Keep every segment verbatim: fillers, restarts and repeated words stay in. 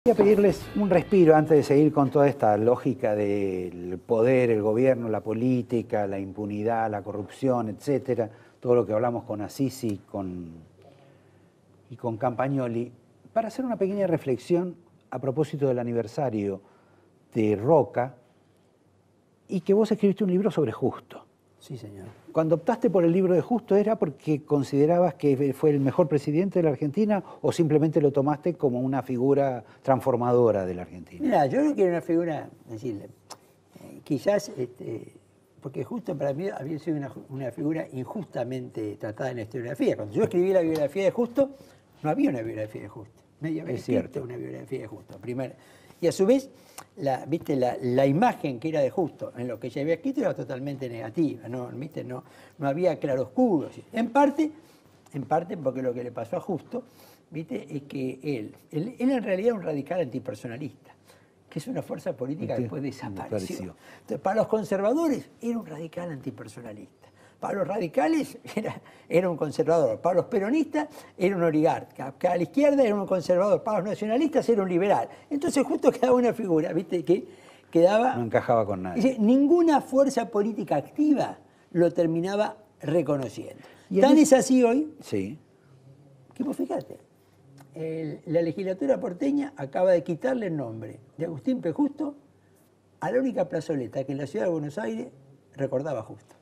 Quería pedirles un respiro antes de seguir con toda esta lógica del poder, el gobierno, la política, la impunidad, la corrupción, etcétera, todo lo que hablamos con Assisi y con, y con Campagnoli, para hacer una pequeña reflexión a propósito del aniversario de Roca y que vos escribiste un libro sobre Justo. Sí, señor. Cuando optaste por el libro de Justo, ¿era porque considerabas que fue el mejor presidente de la Argentina o simplemente lo tomaste como una figura transformadora de la Argentina? Mira, yo creo que era una figura, decirle, eh, quizás, este, porque Justo para mí había sido una, una figura injustamente tratada en la historiografía. Cuando yo escribí la biografía de Justo, no había una biografía de Justo. Medio había escrito una biografía de Justo, primero. Y a su vez, la, ¿viste? La, la imagen que era de Justo en lo que ella había escrito era totalmente negativa, ¿no? ¿Viste? No, no había claroscuros. En parte, en parte porque lo que le pasó a Justo, ¿viste? Es que él, él, él en realidad era un radical antipersonalista, que es una fuerza política que después desapareció. Entonces, para los conservadores era un radical antipersonalista. Para los radicales era, era un conservador, para los peronistas era un oligarca, a la izquierda era un conservador, para los nacionalistas era un liberal. Entonces justo quedaba una figura, ¿viste? Que quedaba... No encajaba con nadie. Dice, ninguna fuerza política activa lo terminaba reconociendo. Tan es así hoy, sí, que vos fíjate, el, la legislatura porteña acaba de quitarle el nombre de Agustín P. Justo a la única plazoleta que en la ciudad de Buenos Aires recordaba Justo.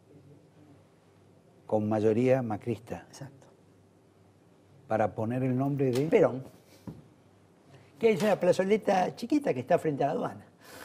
Con mayoría macrista. Exacto. Para poner el nombre de... Perón. Que es una plazoleta chiquita que está frente a la aduana.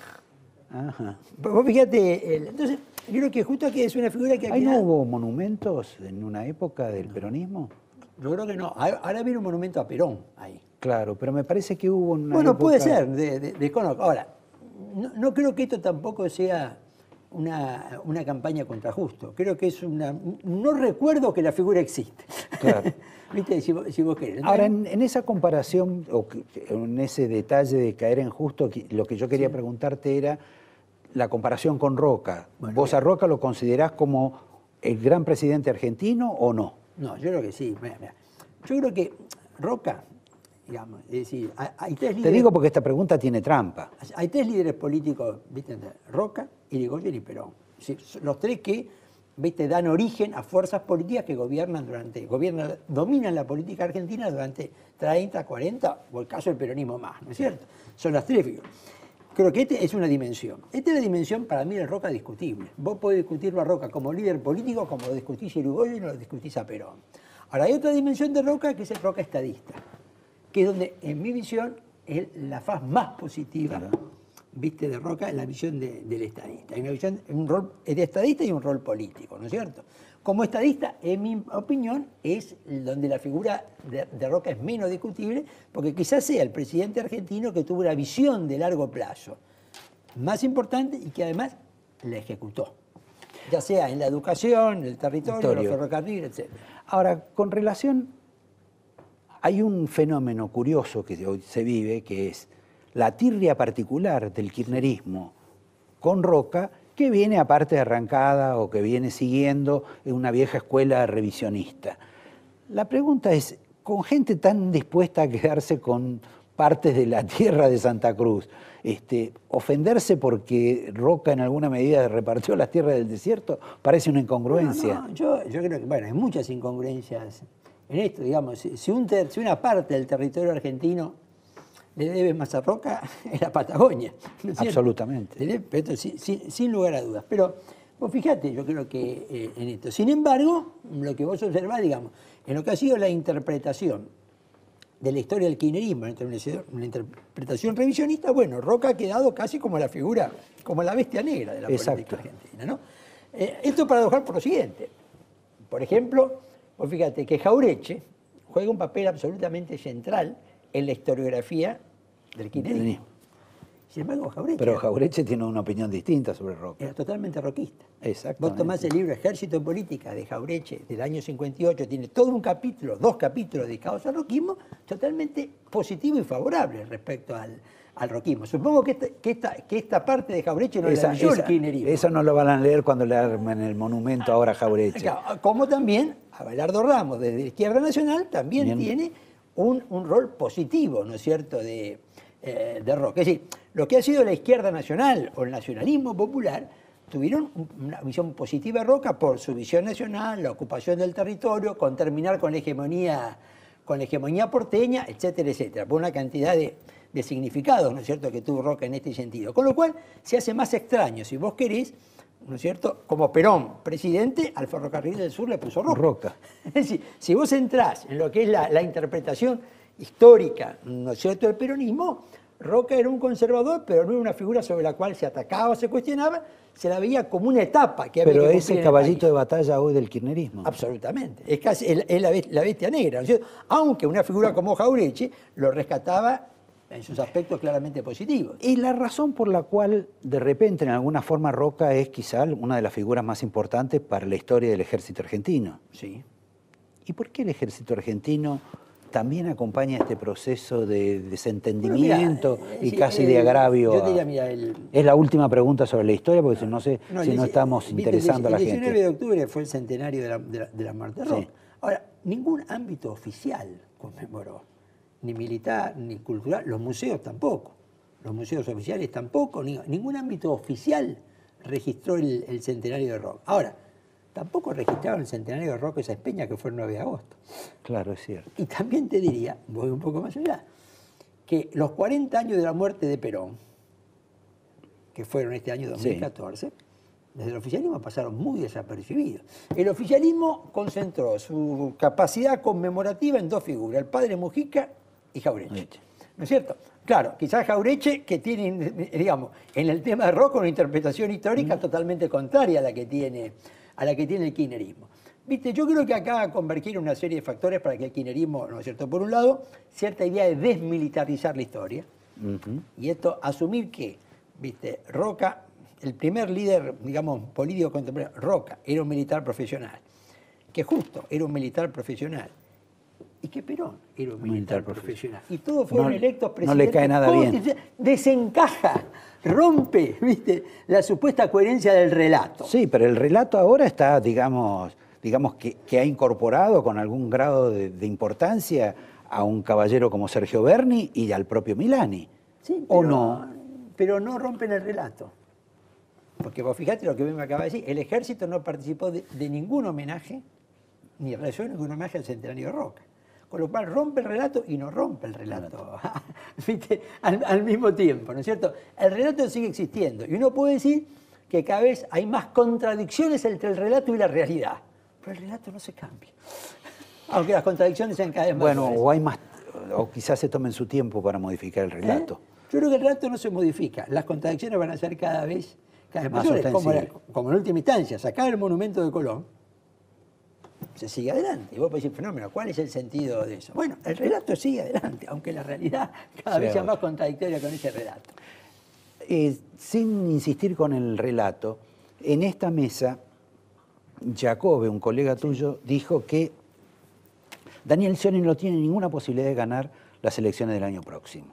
Ajá. Vos fíjate, el, entonces, yo creo que justo aquí es una figura que... ¿Ahí no hubo monumentos en una época del no. peronismo? Yo creo que no. Ahora viene un monumento a Perón ahí. Claro, pero me parece que hubo una Bueno, época... puede ser, de, de, de Ahora, no, no creo que esto tampoco sea... Una, una campaña contra Justo. Creo que es una... No recuerdo que la figura existe. Claro. ¿Viste? Si, si vos querés. Ahora, en, en esa comparación, o en ese detalle de caer en Justo, lo que yo quería sí. preguntarte era la comparación con Roca. Bueno, ¿vos a Roca lo considerás como el gran presidente argentino o no? No, yo creo que sí. Mira, mira. Yo creo que Roca... Digamos, es decir, hay tres líderes, te digo porque esta pregunta tiene trampa. Hay tres líderes políticos, ¿viste? Roca, Irigoyen y Perón. Los tres que, ¿viste? Dan origen a fuerzas políticas que gobiernan durante, gobiernan, dominan la política argentina durante treinta, cuarenta, o el caso del peronismo más, ¿no es cierto? Son las tres figuras. Creo que esta es una dimensión. Esta es la dimensión para mí de Roca discutible. Vos podés discutirlo a Roca como líder político, como lo discutís a Irigoyen o lo discutís a Perón. Ahora, hay otra dimensión de Roca que es el Roca estadista, que es donde, en mi visión, es la faz más positiva, ¿viste? De Roca, en la visión de, del estadista. Hay una visión, un rol de estadista y un rol político, ¿no es cierto? Como estadista, en mi opinión, es donde la figura de, de Roca es menos discutible, porque quizás sea el presidente argentino que tuvo una visión de largo plazo más importante y que además la ejecutó, ya sea en la educación, en el territorio, en los ferrocarriles, etcétera. Ahora, con relación... Hay un fenómeno curioso que hoy se vive, que es la tirria particular del kirchnerismo con Roca, que viene aparte de arrancada o que viene siguiendo en una vieja escuela revisionista. La pregunta es, con gente tan dispuesta a quedarse con partes de la tierra de Santa Cruz, este, ofenderse porque Roca en alguna medida repartió las tierras del desierto, parece una incongruencia. No, no, yo, yo creo que, bueno, hay muchas incongruencias en esto, digamos, si, un ter, si una parte del territorio argentino le debe más a Roca, es la Patagonia, ¿no es absolutamente. Debe, pero, sin, sin, sin lugar a dudas. Pero vos fíjate, yo creo que eh, en esto. Sin embargo, lo que vos observás, digamos, en lo que ha sido la interpretación de la historia del kirchnerismo, una interpretación revisionista, bueno, Roca ha quedado casi como la figura, como la bestia negra de la Exacto. política argentina, ¿no? Eh, esto es paradojal por lo siguiente. Por ejemplo, pues fíjate que Jauretche juega un papel absolutamente central en la historiografía del kirchnerismo. Sin embargo, Jauretche... Pero Jauretche tiene una opinión distinta sobre Roca. Era totalmente roquista. Exactamente. Vos tomás el libro Ejército en Política de Jauretche del año cincuenta y ocho, tiene todo un capítulo, dos capítulos dedicados al roquismo, totalmente positivo y favorable respecto al, al roquismo. Supongo que esta, que esta, que esta parte de Jauretche no esa, la leyó esa, el kirchnerismo. Eso no lo van a leer cuando le armen el monumento ahora a Jauretche. Claro, como también Abelardo Ramos, desde la Izquierda Nacional, también Bien. tiene un, un rol positivo, ¿no es cierto?, de, eh, de Roca. Es decir, lo que ha sido la izquierda nacional o el nacionalismo popular tuvieron una visión positiva de Roca por su visión nacional, la ocupación del territorio, con terminar con la hegemonía, con la hegemonía porteña, etcétera, etcétera, por una cantidad de, de significados, ¿no es cierto?, que tuvo Roca en este sentido. Con lo cual se hace más extraño, si vos querés, ¿no es cierto?, como Perón, presidente, al Ferrocarril del Sur le puso Roca. Roca. Es decir, si vos entrás en lo que es la, la interpretación histórica, ¿no es cierto?, del peronismo, Roca era un conservador, pero no era una figura sobre la cual se atacaba o se cuestionaba, se la veía como una etapa que había Pero que es el caballito de batalla hoy del kirchnerismo. Absolutamente. Es casi es, es la, la bestia negra, ¿no es cierto? Aunque una figura como Jauretche lo rescataba en sus aspectos claramente positivos. Y la razón por la cual de repente en alguna forma Roca es quizá una de las figuras más importantes para la historia del ejército argentino. Sí. ¿Y por qué el ejército argentino también acompaña este proceso de desentendimiento bueno, mira, y sí, casi eh, de agravio? Yo diría, mira, el, es la última pregunta sobre la historia, porque si no, sé, no, si el, no estamos viste, interesando el, a la el diecinueve gente. de octubre fue el centenario de la, de la, de la muerte de Roca. Sí. Ahora, ningún ámbito oficial conmemoró, ni militar, ni cultural, los museos tampoco, los museos oficiales tampoco, ni, ningún ámbito oficial registró el, el centenario de Roca. Ahora, tampoco registraron el centenario de Roca y Sáenz Peña, que fue el nueve de agosto. Claro, es cierto. Y también te diría, voy un poco más allá, que los cuarenta años de la muerte de Perón, que fueron este año dos mil catorce, sí, desde el oficialismo pasaron muy desapercibidos. El oficialismo concentró su capacidad conmemorativa en dos figuras, el padre Mujica y Jauretche. ¿No es cierto? Claro, quizás Jauretche, que tiene, digamos, en el tema de Roca una interpretación histórica mm. totalmente contraria a la que tiene, a la que tiene el kirchnerismo. Viste, yo creo que acá convergir una serie de factores para que el kirchnerismo, ¿no es cierto? Por un lado, cierta idea de desmilitarizar la historia, uh-huh. y esto, asumir que, viste, Roca, el primer líder, digamos, político contemporáneo, Roca, era un militar profesional, que Justo era un militar profesional, y que Perón era un militar, militar profesional. Y todos fueron no, electos presidentes. No le cae nada bien. Desencaja, rompe, viste, la supuesta coherencia del relato. Sí, pero el relato ahora está, digamos, digamos que, que ha incorporado con algún grado de, de importancia a un caballero como Sergio Berni y al propio Milani. Sí, pero, ¿o no? Pero no rompen el relato. Porque vos fijate lo que me acaba de decir, el ejército no participó de, de ningún homenaje, ni realizó ningún homenaje al centenario de Roca. Con lo cual rompe el relato y no rompe el relato ¿viste? Al, al mismo tiempo, ¿no es cierto? El relato sigue existiendo y uno puede decir que cada vez hay más contradicciones entre el relato y la realidad, pero el relato no se cambia, aunque las contradicciones sean cada vez más. Bueno, o hay más, o quizás se tomen su tiempo para modificar el relato. ¿Eh? Yo creo que el relato no se modifica, las contradicciones van a ser cada vez, cada vez más mayores, como, la, como en última instancia, sacar el monumento de Colón, se sigue adelante. Y vos podés decir, fenómeno, ¿cuál es el sentido de eso? Bueno, el relato sigue adelante, aunque la realidad cada sí, vez sea más contradictoria con ese relato. Eh, sin insistir con el relato, en esta mesa, Jacobe, un colega tuyo, dijo que Daniel Scioli no tiene ninguna posibilidad de ganar las elecciones del año próximo.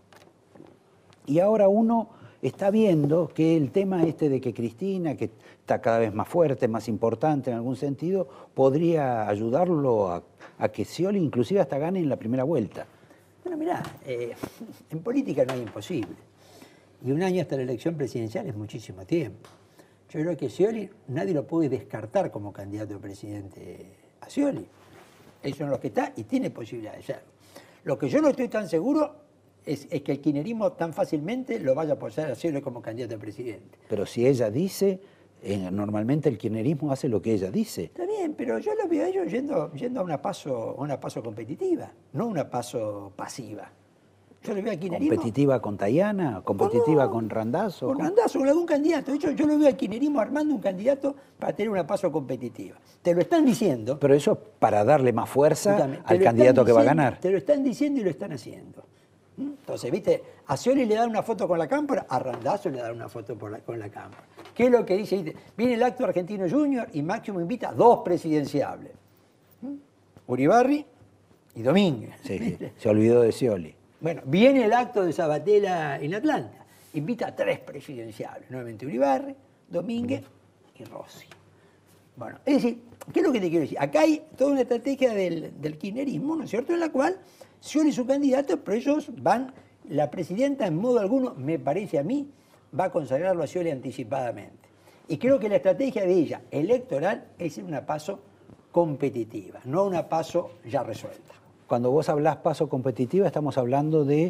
Y ahora uno está viendo que el tema este de que Cristina, que está cada vez más fuerte, más importante en algún sentido, podría ayudarlo a, a que Scioli inclusive hasta gane en la primera vuelta. Bueno, mirá, eh, en política no hay imposible. Y un año hasta la elección presidencial es muchísimo tiempo. Yo creo que Scioli nadie lo puede descartar como candidato a presidente a Scioli. Es uno de los que está y tiene posibilidad de serlo. Lo que yo no estoy tan seguro Es, es que el kirchnerismo tan fácilmente lo vaya a apoyar a Scioli como candidato a presidente. Pero si ella dice, eh, normalmente el kirchnerismo hace lo que ella dice. Está bien, pero yo lo veo a ellos yendo, yendo a una paso, a una paso competitiva, no una paso pasiva. Yo lo veo al kirchnerismo... ¿Competitiva con Tayana? ¿Competitiva no, con Randazzo? Con Randazzo, con algún candidato. Yo, yo lo veo al kirchnerismo armando un candidato para tener una paso competitiva. Te lo están diciendo... Pero eso para darle más fuerza al candidato que va a ganar. Te lo están diciendo y lo están haciendo. Entonces, viste, a Scioli le dan una foto con la cámpora, a Randazzo le dan una foto por la, con la cámpora. ¿Qué es lo que dice? Dice, viene el acto argentino junior y Máximo invita a dos presidenciables. ¿Mm? Uribarri y Domínguez. Sí, sí, se olvidó de Scioli. Bueno, viene el acto de Sabatella en Atlanta. Invita a tres presidenciables. Nuevamente Uribarri, Domínguez y Rossi. Bueno, es decir, ¿qué es lo que te quiero decir? Acá hay toda una estrategia del, del kirchnerismo, ¿no es cierto?, en la cual Scioli es su candidato, pero ellos van La presidenta, en modo alguno, me parece a mí, va a consagrarlo a Scioli anticipadamente. Y creo que la estrategia de ella electoral es ir una paso competitiva, no una paso ya resuelta. Cuando vos hablás paso competitiva, estamos hablando de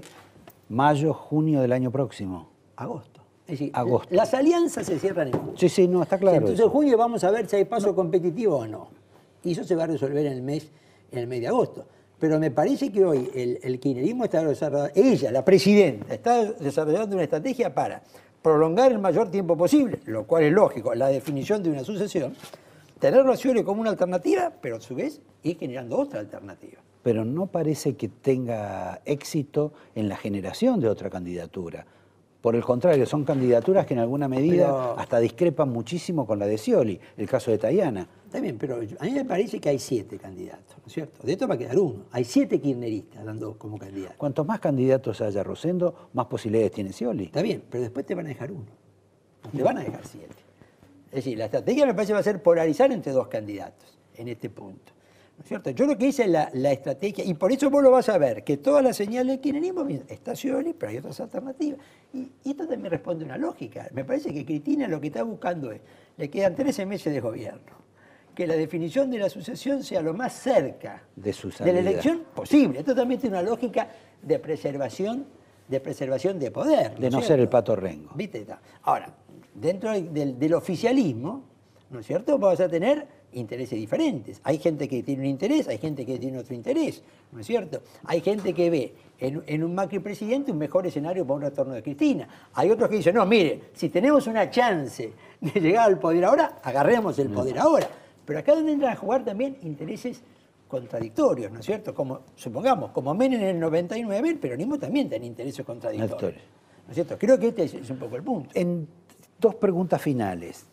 mayo, junio del año próximo. Agosto. Es decir, Agosto. Las alianzas se cierran en junio. Sí, sí, no, está claro. Entonces en junio vamos a ver si hay paso no. competitivo o no. Y eso se va a resolver en el mes, en el mes de agosto. Pero me parece que hoy el, el kirchnerismo está desarrollando, ella, la presidenta, está desarrollando una estrategia para prolongar el mayor tiempo posible, lo cual es lógico, la definición de una sucesión, tenerlo a Scioli como una alternativa, pero a su vez ir generando otra alternativa. Pero no parece que tenga éxito en la generación de otra candidatura. Por el contrario, son candidaturas que en alguna medida pero, hasta discrepan muchísimo con la de Scioli, el caso de Tayana. Está bien, pero a mí me parece que hay siete candidatos, ¿no es cierto? De esto va a quedar uno. Hay siete kirchneristas dando como candidatos. Cuantos más candidatos haya Rosendo, más posibilidades tiene Scioli. Está bien, pero después te van a dejar uno. No te van a dejar siete. Es decir, la estrategia me parece va a ser polarizar entre dos candidatos en este punto. ¿No es cierto? Yo creo que esa es la, la estrategia, y por eso vos lo vas a ver, que todas las señales del kirchnerismo, está Scioli, pero hay otras alternativas. Y, y esto también responde a una lógica. Me parece que Cristina lo que está buscando es, le quedan trece meses de gobierno, que la definición de la sucesión sea lo más cerca de, su de la elección posible. Esto también tiene una lógica de preservación de, preservación de poder. ¿no de no cierto? ser el Pato Rengo. ¿Viste? Ahora, dentro del, del oficialismo, ¿no es cierto?, vamos a tener intereses diferentes. Hay gente que tiene un interés, hay gente que tiene otro interés, ¿no es cierto? Hay gente que ve en, en un Macri presidente un mejor escenario para un retorno de Cristina. Hay otros que dicen, no, mire, si tenemos una chance de llegar al poder ahora, agarremos el poder ahora. Pero acá entran a jugar también intereses contradictorios, ¿no es cierto? Como, supongamos, como Menem en el noventa y nueve, el peronismo también tiene intereses contradictorios. ¿No es cierto? Creo que este es, es un poco el punto. En dos preguntas finales.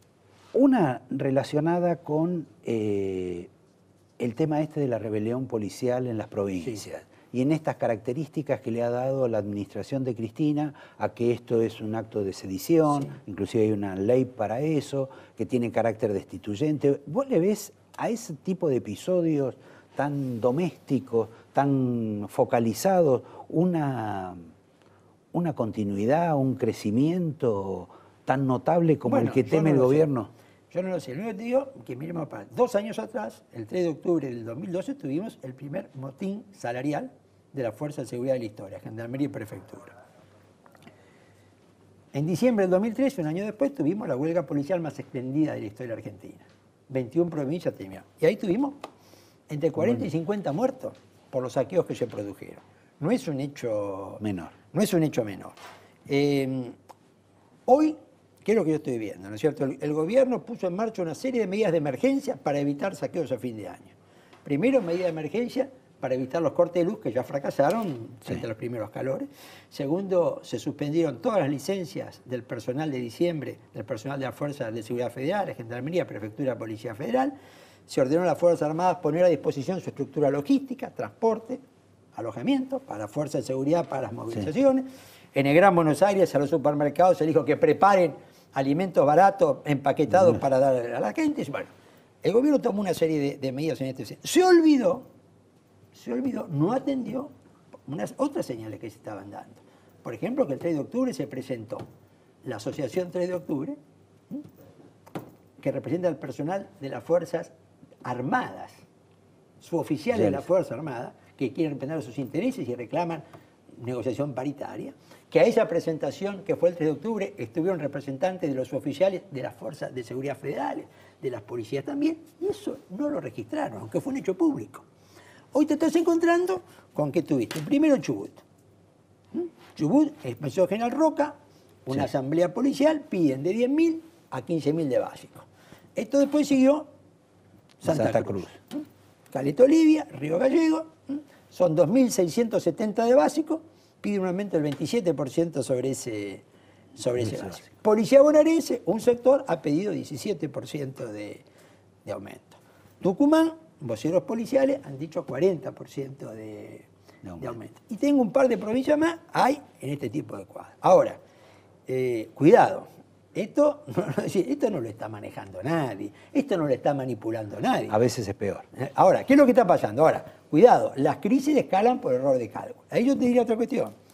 Una relacionada con eh, el tema este de la rebelión policial en las provincias. Sí. Y en estas características que le ha dado la administración de Cristina a que esto es un acto de sedición, sí. Inclusive hay una ley para eso, que tiene carácter destituyente. ¿Vos le ves a ese tipo de episodios tan domésticos, tan focalizados, una, una continuidad, un crecimiento tan notable como bueno, el que teme no el gobierno? Sé. Yo no lo sé. Lo único que te digo que miremos para dos años atrás, el tres de octubre del dos mil doce, tuvimos el primer motín salarial de la Fuerza de Seguridad de la historia, Gendarmería y Prefectura. En diciembre del dos mil trece, un año después, tuvimos la huelga policial más extendida de la historia argentina. veintiuna provincias terminaron. Y ahí tuvimos entre cuarenta y cincuenta muertos por los saqueos que se produjeron. No es un hecho menor. No es un hecho menor. Eh, hoy, ¿qué es lo que yo estoy viendo? ¿No es cierto? El, el gobierno puso en marcha una serie de medidas de emergencia para evitar saqueos a fin de año. Primero, medida de emergencia para evitar los cortes de luz que ya fracasaron frente sí. a los primeros calores. Segundo, se suspendieron todas las licencias del personal de diciembre, del personal de las Fuerzas de Seguridad Federal, Gendarmería, Prefectura, Policía Federal. Se ordenó a las Fuerzas Armadas poner a disposición su estructura logística, transporte, alojamiento, para las Fuerzas de Seguridad, para las movilizaciones. Sí. En el Gran Buenos Aires, a los supermercados se dijo que preparen alimentos baratos, empaquetados mm. para dar a la gente. Bueno, el gobierno tomó una serie de, de medidas en este sentido. Se olvidó, se olvidó, no atendió unas otras señales que se estaban dando. Por ejemplo, que el tres de octubre se presentó la Asociación tres de octubre, ¿sí?, que representa al personal de las Fuerzas Armadas, suboficiales sí. de la Fuerza Armada, que quieren representar sus intereses y reclaman negociación paritaria, que a esa presentación, que fue el tres de octubre, estuvieron representantes de los oficiales de las Fuerzas de Seguridad Federales, de las policías también, y eso no lo registraron, aunque fue un hecho público. Hoy te estás encontrando con que tuviste primero Chubut. ¿Mm? Chubut empezó General Roca, una sí. asamblea policial, piden de diez mil a quince mil de básico. Esto después siguió Santa, Santa Cruz. Cruz. ¿Mm? Caleta Olivia, Río Gallego, ¿Mm? son dos mil seiscientos setenta de básico, pide un aumento del veintisiete por ciento sobre ese, sobre ese básico. Policía bonaerense, un sector, ha pedido diecisiete por ciento de, de aumento. Tucumán, voceros policiales han dicho cuarenta por ciento de, de, aumento. de aumento. Y tengo un par de provincias más, hay en este tipo de cuadros. Ahora, eh, cuidado, esto no, esto no lo está manejando nadie, esto no lo está manipulando nadie. A veces es peor. Ahora, ¿qué es lo que está pasando? Ahora, cuidado, las crisis escalan por error de cálculo. Ahí yo te diría otra cuestión.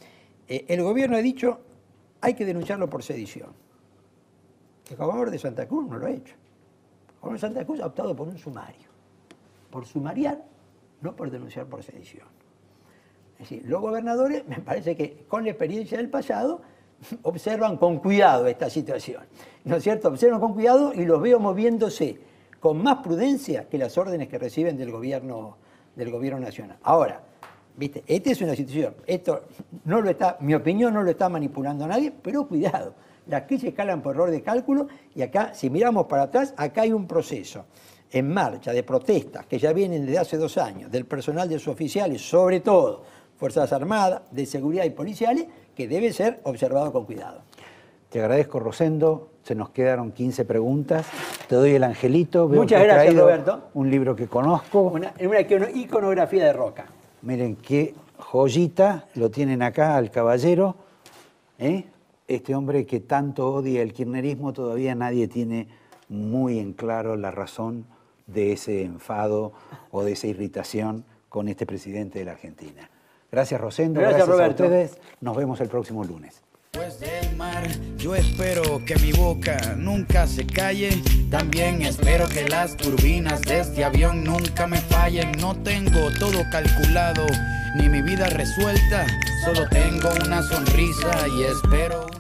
eh, el gobierno ha dicho hay que denunciarlo por sedición. El gobernador de Santa Cruz no lo ha hecho. El gobernador de Santa Cruz ha optado por un sumario. Por sumariar, no por denunciar por sedición. Es decir, los gobernadores, me parece que con la experiencia del pasado, observan con cuidado esta situación. ¿No es cierto? Observan con cuidado y los veo moviéndose con más prudencia que las órdenes que reciben del gobierno, del gobierno nacional. Ahora, ¿viste? Esta es una situación. Esto no lo está, mi opinión no lo está manipulando nadie, pero cuidado. Las crisis escalan por error de cálculo y acá, si miramos para atrás, acá hay un proceso en marcha de protestas que ya vienen desde hace dos años, del personal de sus oficiales, sobre todo Fuerzas Armadas, de seguridad y policiales, que debe ser observado con cuidado. Te agradezco, Rosendo. Se nos quedaron quince preguntas. Te doy el angelito. Veo Muchas que gracias, traído Roberto. Un libro que conozco. Una, una iconografía de Roca. Miren qué joyita. Lo tienen acá al caballero. ¿Eh? Este hombre que tanto odia el kirchnerismo, todavía nadie tiene muy en claro la razón de ese enfado o de esa irritación con este presidente de la Argentina. Gracias, Rosendo. Gracias, Gracias Roberto. a ustedes. Nos vemos el próximo lunes. Después del mar, yo espero que mi boca nunca se calle. También espero que las turbinas de este avión nunca me fallen. No tengo todo calculado, ni mi vida resuelta. Solo tengo una sonrisa y espero...